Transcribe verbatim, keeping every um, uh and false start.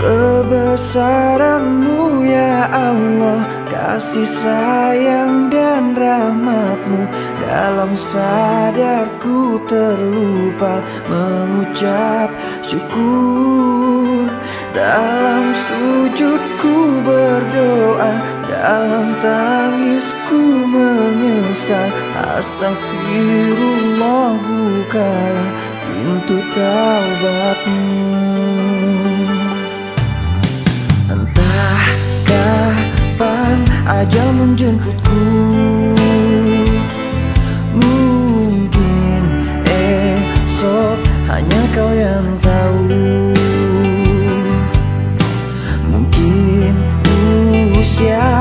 kebesaran-Mu ya Allah, kasih sayang dan rahmat-Mu. Dalam sadarku terlupa mengucap syukur, dalam sujudku berdoa, dalam tangisku menyesal. Astagfirullah, bukalah pintu taubat-Mu. Entah kapan ajal menjemputku,